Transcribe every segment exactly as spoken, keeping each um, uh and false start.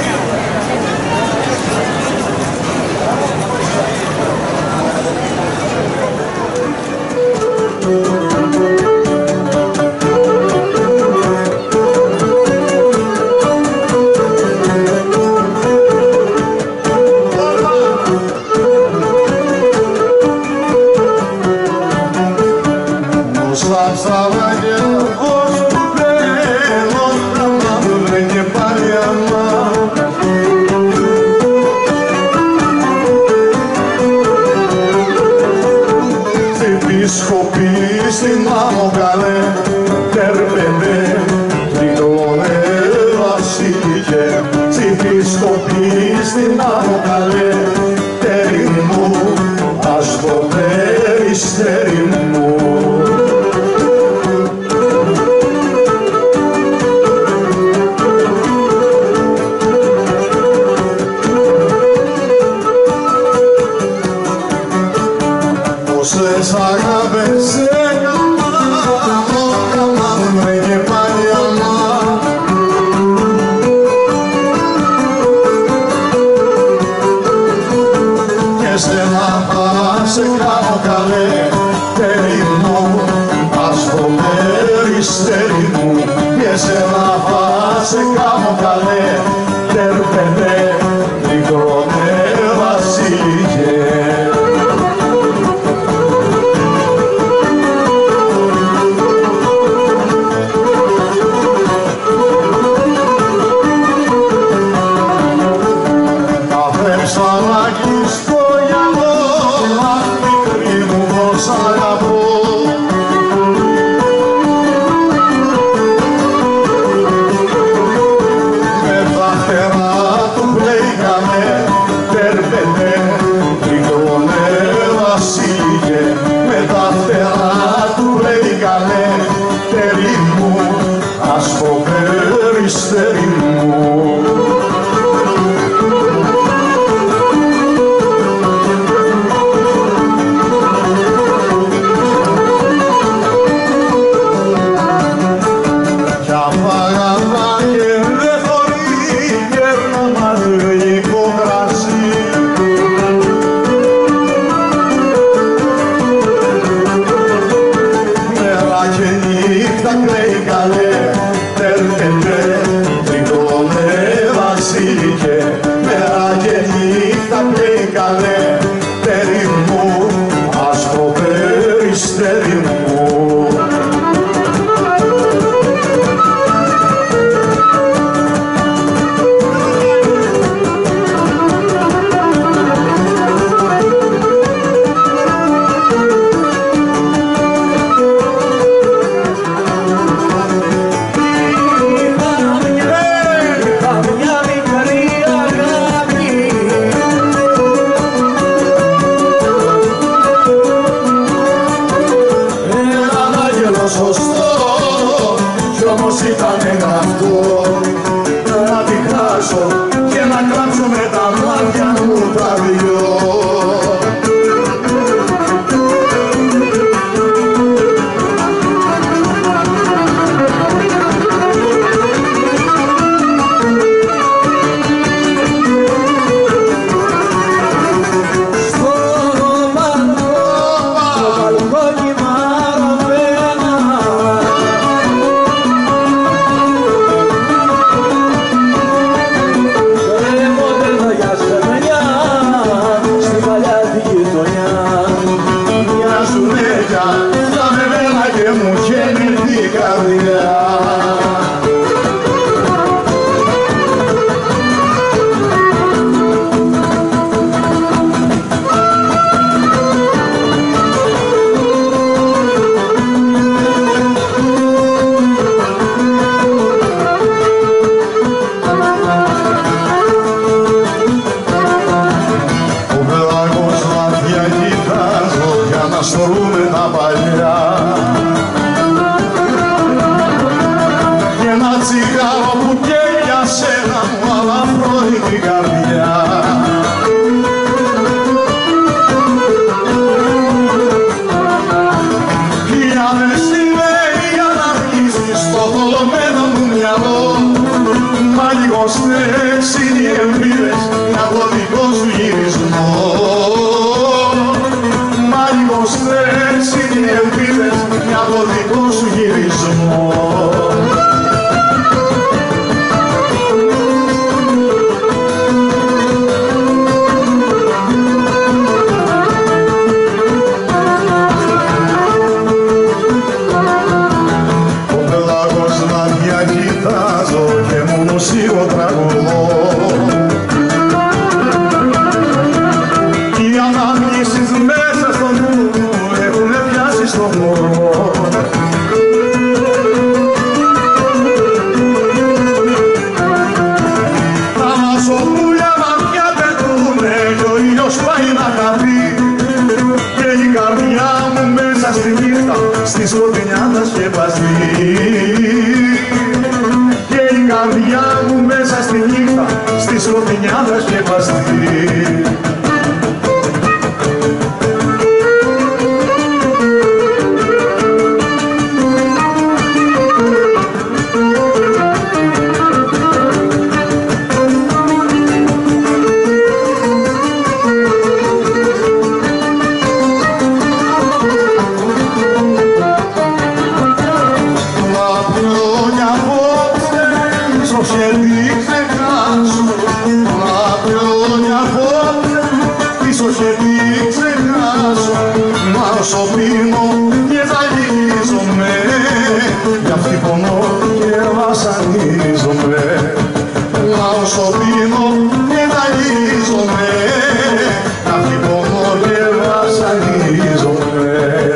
Στην άμμο καλέ, τερπενέ, τριγώνε βασίλικε. Ψηφίσκοπη στην άμμο καλέ, τέρι μου, ας το περιστέρι μου. Πόσες αγάπες σε κάνω καλέ, τέρι μου, ας το περιστέρι μου. Και εσένα θα σε κάνω καλέ, τερπενέ, μικρόνε βασίλικε. Καφέ ψαράκι στο γυαλό, μικρή μου πως αγαπώ. Με τα φτερά του πλέγαμε, τερπενέ, τριγώνε βασίλικε. Με τα φτερά του πλέγαμε, τέρι μου, ας το περιστέρι μου. Μέρα και νύχτα κλαίει καλέ, τέρι μου, ας το περιστέρι μου. Κι όμως ήτανε γραφτό να τη χάσω και να κλάψω με τα μάτια μου τα δυο. Στολούμε τα παλιά και ένα τσιγάρο που καίει για σένα μου αλαφρώνει την καρδιά. Χιλιάδες σημαίοι για να αρχίσεις στο θολωμένο μου μυαλό, μα λίγο στρες είναι στις ροδινιάδες και βαστή. Όσο πίνω και ζαλίζομαι, για αυτή πονώ και βασανίζομαι. Μα όσο πίνω και ζαλίζομαι, για αυτή πονώ και βασανίζομαι.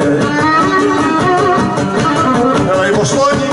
Έλα Υποστόλη.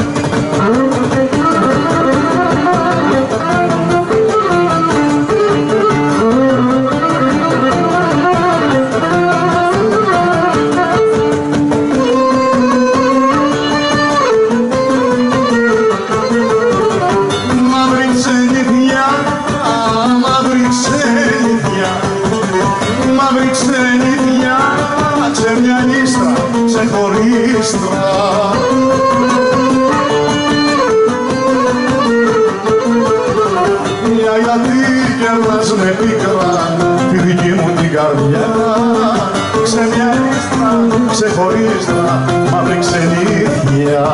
Μαύρη ξενιδιά, ξεμιανίστρα, ξεχωρίστρα. Για γιατί κερνάς με πίκρα τη δική μου την καρδιά. Ξεμιανίστρα, ξεχωρίστρα, μαύρη ξενιδιά.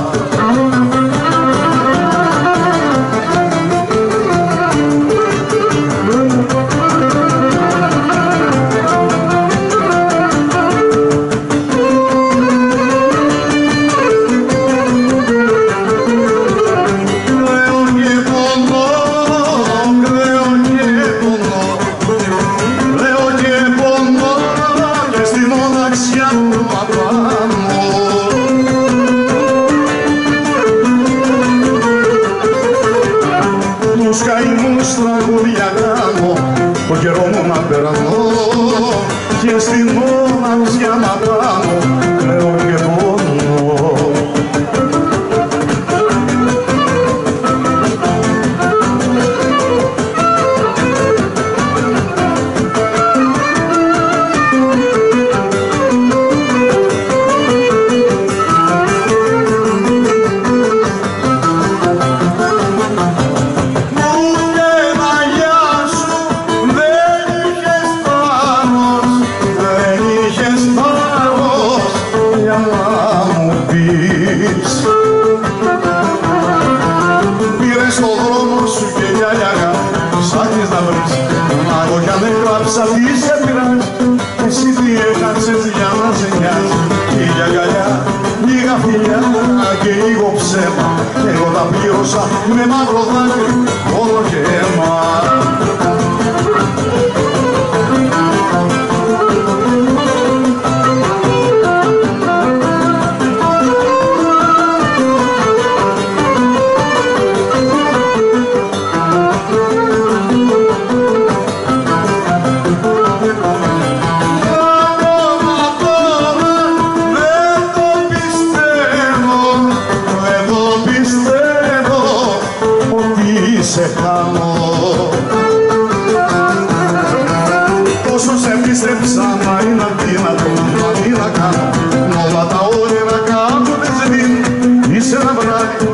Τους καημούς τραγούδια κάνω, το καιρό μου να περνώ και στην μοναξιά να κάνω κλαίω και πονώ. Πήρες στον δρόμο σου και γυαλιά ψάχνεις να βρεις, μα εγώ κι αν έγραψα τι σε πειράζει, εσύ τι έχασες για να σε νοιάζει. Λίγα γυαλιά, λίγα φιλιά και λίγο ψέμα, εγώ τα πλήρωσα με μαύρο δάκρυ όλο και αίμα. Σε χάνω, όσο σε πίστεψα μα είναι αδύνατο, μα τι να κάνω, όλα τα όνειρα κάτω δεν σε δίνουν, είσαι ένα βράδυ